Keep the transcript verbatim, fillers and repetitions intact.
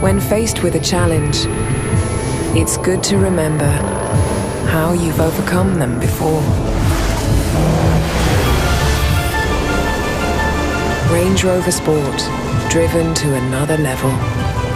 When faced with a challenge, it's good to remember how you've overcome them before. Range Rover Sport, driven to another level.